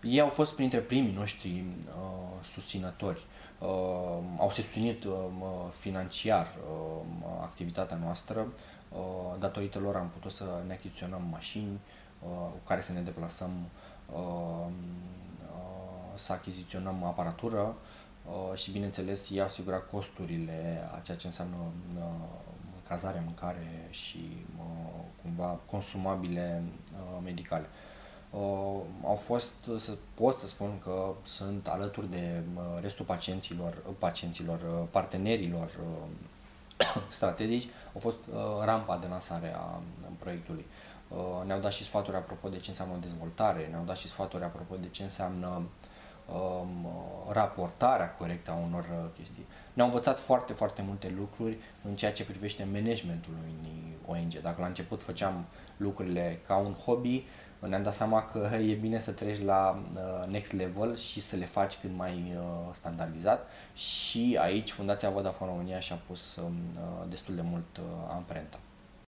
Ei au fost printre primii noștri susținători. Au susținut financiar activitatea noastră. Datorită lor am putut să ne achiziționăm mașini cu care să ne deplasăm, să achiziționăm aparatură și, bineînțeles, ei au asigurat costurile a ceea ce înseamnă cazare, mâncare și cumva consumabile medicale. Au fost, pot să spun că sunt alături de restul pacienților, partenerilor strategici, au fost rampa de lansare a proiectului. Ne-au dat și sfaturi apropo de ce înseamnă dezvoltare, ne-au dat și sfaturi apropo de ce înseamnă raportarea corectă a unor chestii. Ne-au învățat foarte, foarte multe lucruri în ceea ce privește managementul unui ONG. Dacă la început făceam lucrurile ca un hobby, ne-am dat seama că e bine să treci la next level și să le faci cât mai standardizat, și aici Fundația Vodafone România și-a pus destul de mult amprenta.